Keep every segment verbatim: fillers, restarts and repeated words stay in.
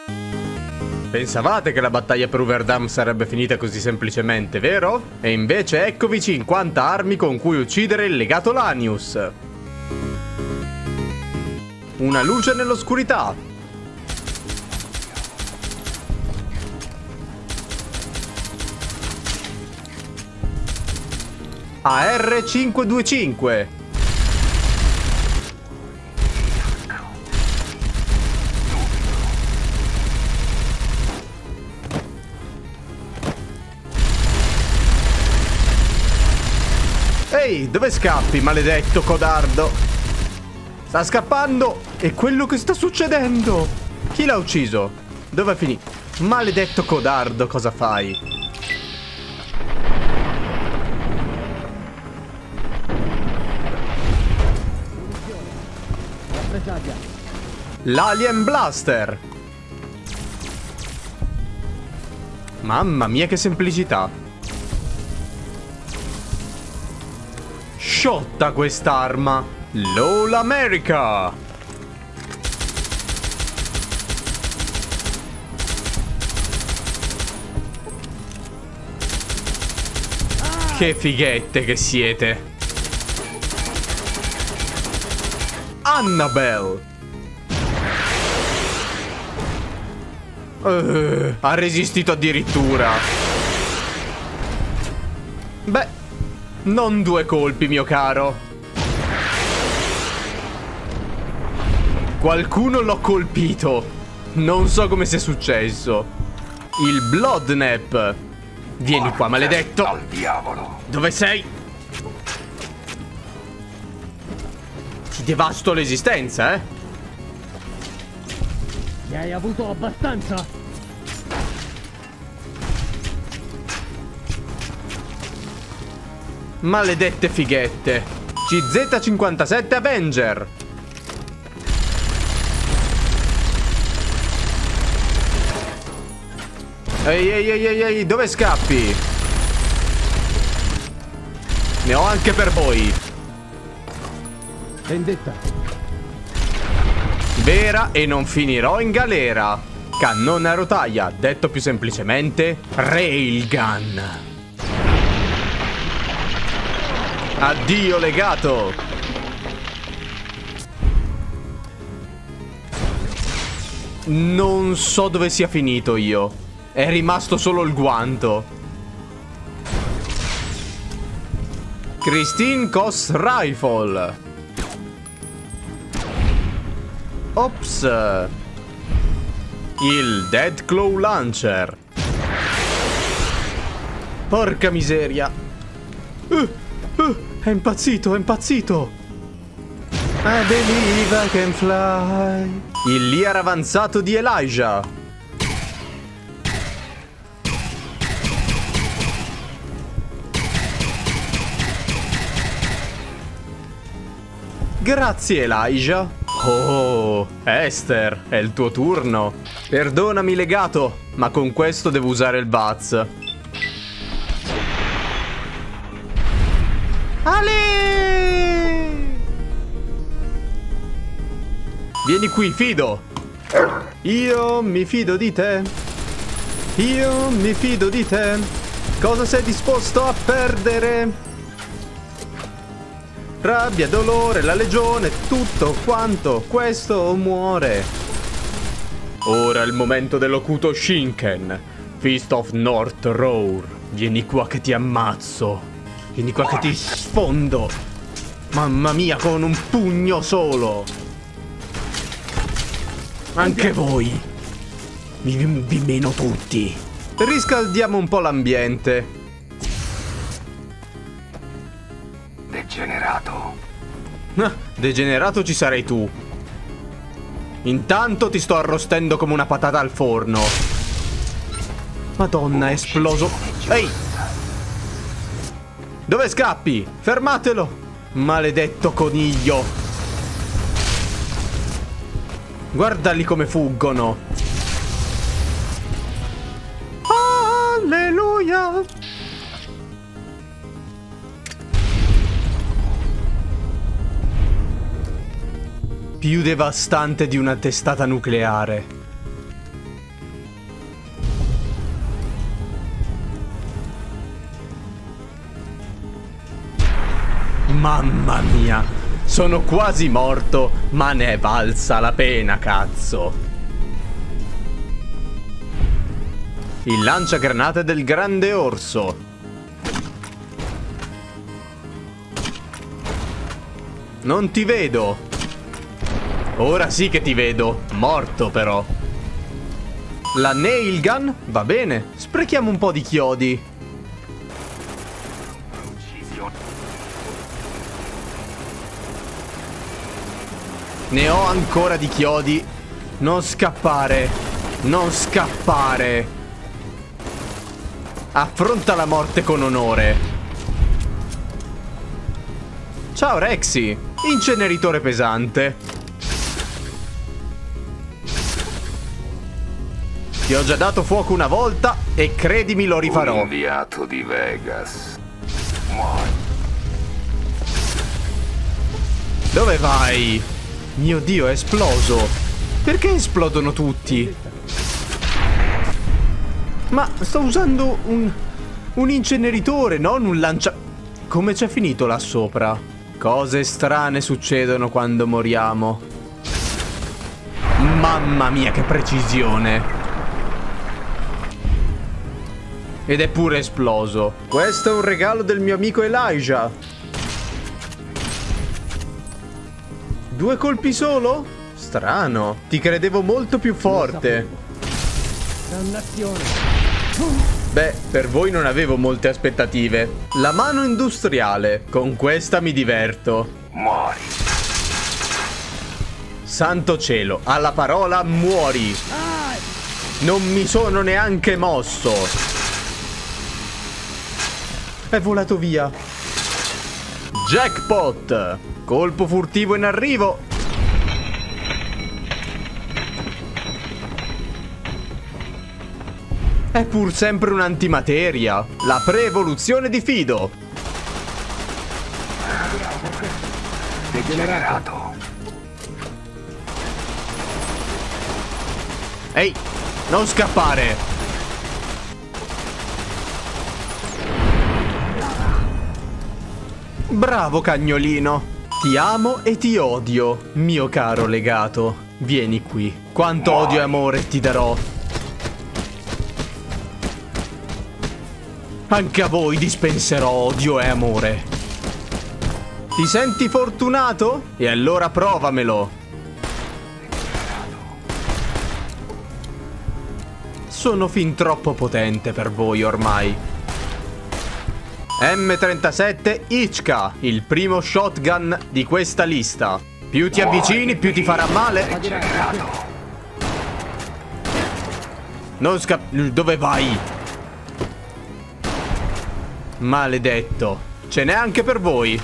Pensavate che la battaglia per Uverdam sarebbe finita così semplicemente, vero? E invece eccovi cinquanta armi con cui uccidere il legato Lanius. Una luce nell'oscurità. A R cinquecentoventicinque. Ehi, dove scappi, maledetto codardo? Sta scappando! È quello che sta succedendo! Chi l'ha ucciso? Dove è finito? Maledetto codardo, cosa fai? L'Alien Blaster! Mamma mia, che semplicità! Sciotta quest'arma! LOL America! Che fighette che siete! Annabelle! Uh, ha resistito addirittura! Beh... non due colpi, mio caro. Qualcuno l'ho colpito. Non so come sia successo. Il Bloodnap. Vieni qua, maledetto. Al diavolo. Dove sei? Ti devasto l'esistenza, eh? Ne hai avuto abbastanza? Maledette fighette. C Z cinquantasette Avenger. Ehi ehi ehi ehi ehi, dove scappi? Ne ho anche per voi. Vendetta. Vera e non finirò in galera. Cannone a rotaia, detto più semplicemente Railgun. Addio legato. Non so dove sia finito io. È rimasto solo il guanto. Christine Koss Rifle. Ops. Il Dead Claw Launcher. Porca miseria. Uh, uh, è impazzito, è impazzito. I believe I can fly. Il Lear avanzato di Elijah. Grazie Elijah. Oh, Esther, è il tuo turno. Perdonami legato, ma con questo devo usare il Vaz. Ale! Vieni qui, fido. Io mi fido di te. Io mi fido di te. Cosa sei disposto a perdere? Rabbia, dolore, la legione, tutto quanto questo muore. Ora è il momento dell'Okuto Shinken. Fist of North Roar. Vieni qua che ti ammazzo. Vieni qua che ti sfondo. Mamma mia, con un pugno solo. Anche voi. Vi, vi meno tutti. Riscaldiamo un po' l'ambiente. Degenerato. Ah, degenerato ci sarai tu. Intanto ti sto arrostendo come una patata al forno. Madonna, è esploso. Ehi! Dove scappi? Fermatelo! Maledetto coniglio. Guardali come fuggono. Alleluia! Più devastante di una testata nucleare. Mamma mia, sono quasi morto, ma ne è valsa la pena, cazzo. Il lanciagranate del grande orso. Non ti vedo. Ora sì che ti vedo. Morto però. La nail gun? Va bene. Sprechiamo un po' di chiodi. Ne ho ancora di chiodi. Non scappare. Non scappare. Affronta la morte con onore. Ciao Rexy. Inceneritore pesante. Ti ho già dato fuoco una volta e credimi lo rifarò. Un inviato di Vegas. Muori. Dove vai? Mio Dio, è esploso. Perché esplodono tutti? Ma sto usando un, un inceneritore, non un lancia... Come c'è finito là sopra? Cose strane succedono quando moriamo. Mamma mia, che precisione. Ed è pure esploso. Questo è un regalo del mio amico Elijah. Due colpi solo? Strano. Ti credevo molto più forte. Dannazione. Beh, per voi non avevo molte aspettative. La mano industriale. Con questa mi diverto. Muori. Santo cielo, alla parola muori. Non mi sono neanche mosso. È volato via. Jackpot. Colpo furtivo in arrivo. È pur sempre un'antimateria. La pre-evoluzione di Fido. Degenerato. Ehi, non scappare. Bravo cagnolino. Ti amo e ti odio, mio caro legato. Vieni qui. Quanto odio e amore ti darò. Anche a voi dispenserò odio e amore. Ti senti fortunato? E allora provamelo. Sono fin troppo potente per voi ormai. M trentasette Ichka, il primo shotgun di questa lista. Più ti avvicini, più ti farà male. Non scapp... Dove vai? Maledetto. Ce n'è anche per voi.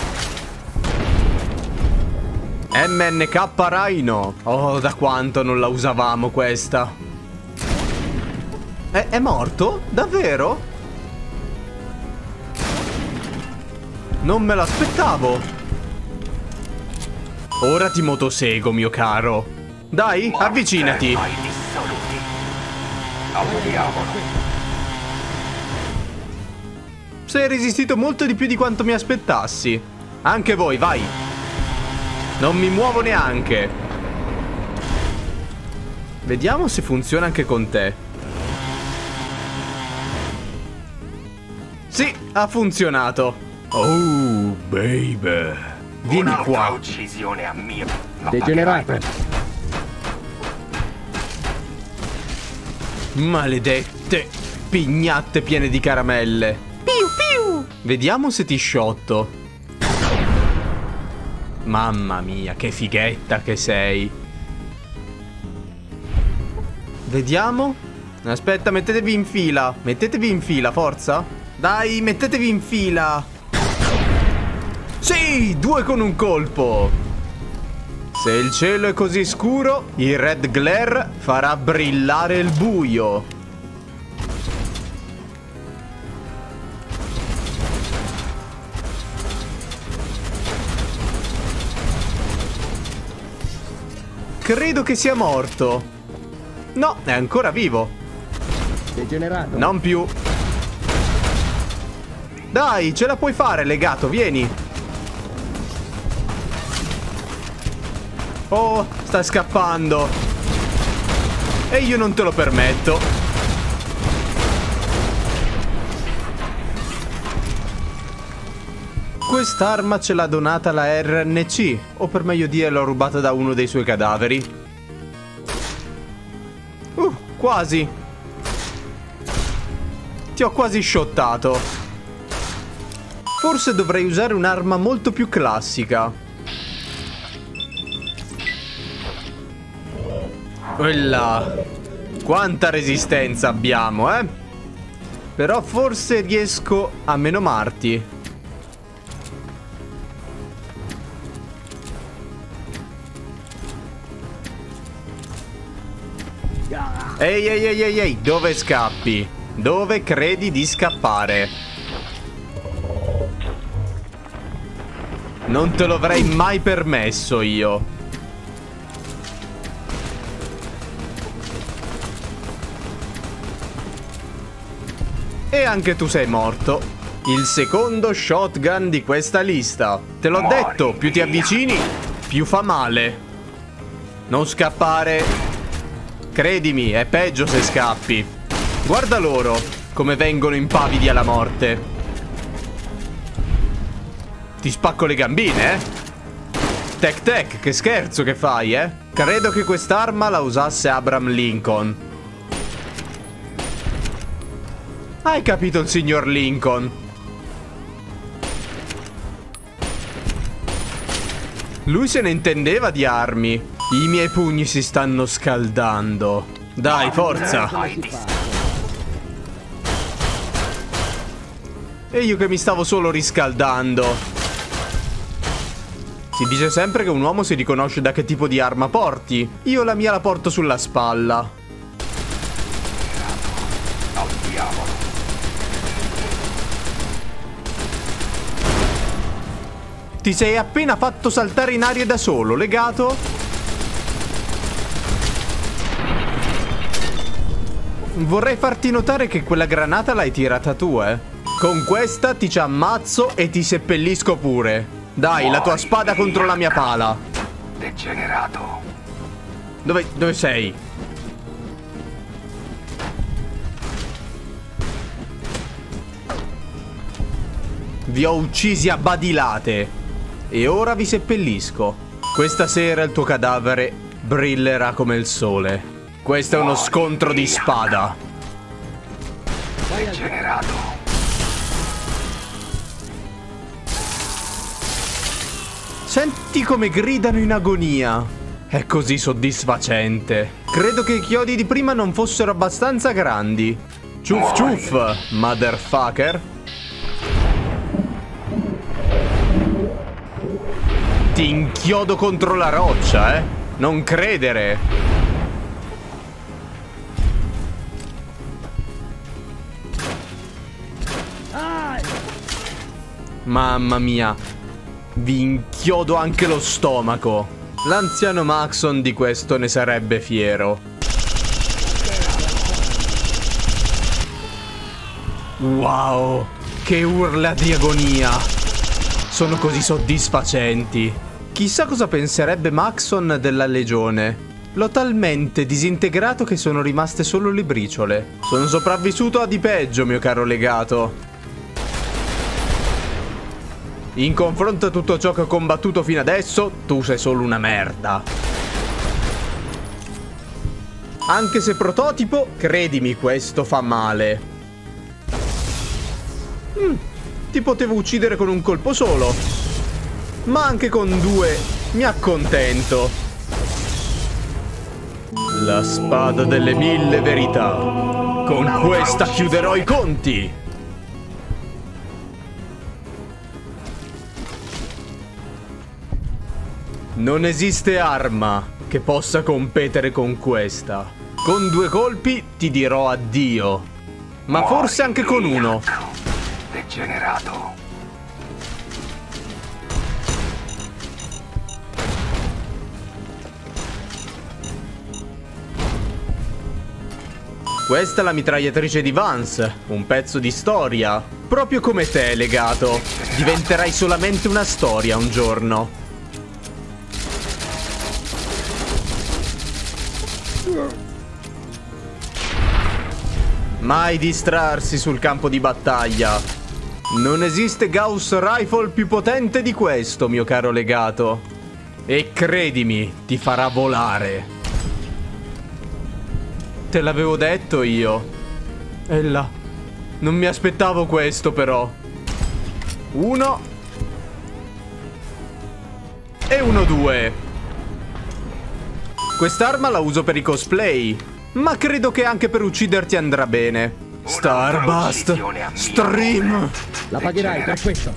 M N K Rhino. Oh, da quanto non la usavamo questa. È, è morto? Davvero? Non me l'aspettavo. Ora ti motosego, mio caro. Dai, avvicinati. Sei resistito molto di più di quanto mi aspettassi. Anche voi, vai. Non mi muovo neanche. Vediamo se funziona anche con te. Sì, ha funzionato. Oh, baby. Vieni qua. Uccisione a mio. Degenerato. Maledette pignatte piene di caramelle. Piu piu. Vediamo se ti sciotto. Mamma mia, che fighetta che sei. Vediamo. Aspetta, mettetevi in fila. Mettetevi in fila, forza. Dai, mettetevi in fila. Sì, due con un colpo. Se il cielo è così scuro, il red glare farà brillare il buio. Credo che sia morto. No, è ancora vivo. Degenerato. Non più. Dai, ce la puoi fare, legato, vieni. Oh, sta scappando. E io non te lo permetto. Quest'arma ce l'ha donata la R N C, o per meglio dire l'ho rubata da uno dei suoi cadaveri. Uh, quasi. Ti ho quasi shottato. Forse dovrei usare un'arma molto più classica. Quella. Quanta resistenza abbiamo, eh? Però forse riesco a menomarti. Ehi, ehi, ehi, ehi, ehi, dove scappi? Dove credi di scappare? Non te lo avrei mai permesso io. E anche tu sei morto. Il secondo shotgun di questa lista. Te l'ho detto, più ti avvicini, più fa male. Non scappare. Credimi, è peggio se scappi. Guarda loro, come vengono impavidi alla morte. Ti spacco le gambine, eh? Tec tec, che scherzo che fai, eh? Credo che quest'arma la usasse Abraham Lincoln. Hai capito il signor Lincoln? Lui se ne intendeva di armi. I miei pugni si stanno scaldando. Dai, forza! E io che mi stavo solo riscaldando. Si dice sempre che un uomo si riconosce da che tipo di arma porti. Io la mia la porto sulla spalla. Ti sei appena fatto saltare in aria da solo, legato? Vorrei farti notare che quella granata l'hai tirata tu, eh. Con questa ti ci ammazzo e ti seppellisco pure. Dai, Muori la tua spada via. Contro la mia pala. Degenerato. Dove, dove sei? Vi ho uccisi a badilate. E ora vi seppellisco. Questa sera il tuo cadavere brillerà come il sole. Questo è uno scontro di spada. Degenerato. Senti come gridano in agonia. È così soddisfacente. Credo che i chiodi di prima non fossero abbastanza grandi. Ciuff ciuff, motherfucker. Ti inchiodo contro la roccia, eh. Non credere. Mamma mia. Vi inchiodo anche lo stomaco. L'anziano Maxon di questo ne sarebbe fiero. Wow, che urla di agonia. Sono così soddisfacenti. Chissà cosa penserebbe Maxon della legione. L'ho talmente disintegrato che sono rimaste solo le briciole. Sono sopravvissuto a di peggio, mio caro legato. In confronto a tutto ciò che ho combattuto fino adesso, tu sei solo una merda. Anche se prototipo, credimi, questo fa male. Mm, ti potevo uccidere con un colpo solo. Ma anche con due mi accontento. La spada delle mille verità. Con questa chiuderò i conti. Non esiste arma che possa competere con questa. Con due colpi ti dirò addio. Ma Muori forse anche con uno. Degenerato. Questa è la mitragliatrice di Vance, un pezzo di storia. Proprio come te, legato. Diventerai solamente una storia un giorno. Mai distrarsi sul campo di battaglia. Non esiste Gauss Rifle più potente di questo, mio caro legato. E credimi, ti farà volare. Te l'avevo detto io. E là. Non mi aspettavo questo però. Uno. E uno due. Quest'arma la uso per i cosplay, ma credo che anche per ucciderti andrà bene. Starbust Stream. La pagherai per questo.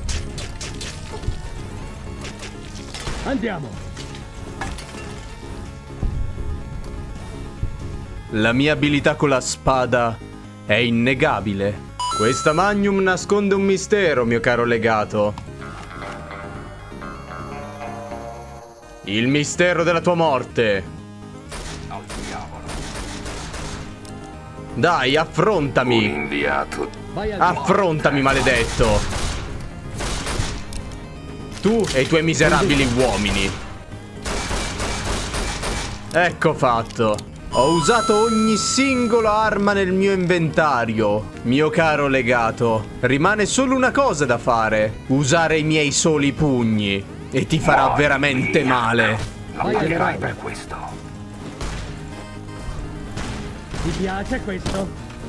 Andiamo. La mia abilità con la spada è innegabile. Questa Magnum nasconde un mistero, mio caro legato. Il mistero della tua morte. Dai, affrontami. Un inviato. Affrontami, maledetto. Tu e i tuoi miserabili uomini. Ecco fatto. Ho usato ogni singola arma nel mio inventario. Mio caro legato, rimane solo una cosa da fare. Usare i miei soli pugni. E ti farà Oh, veramente mia. male. La pagherai per questo. Ti piace questo?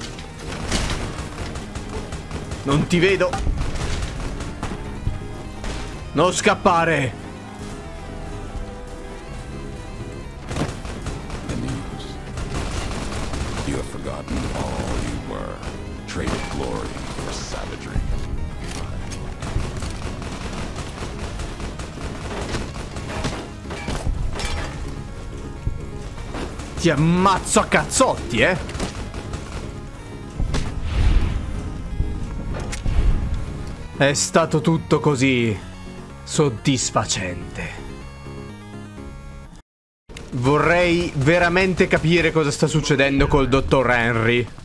Non ti vedo. Non scappare. You have forgotten all you were. Traded glory for savagery. Ti ammazzo a cazzotti, eh. È stato tutto così soddisfacente. Vorrei veramente capire cosa sta succedendo col dottor Henry.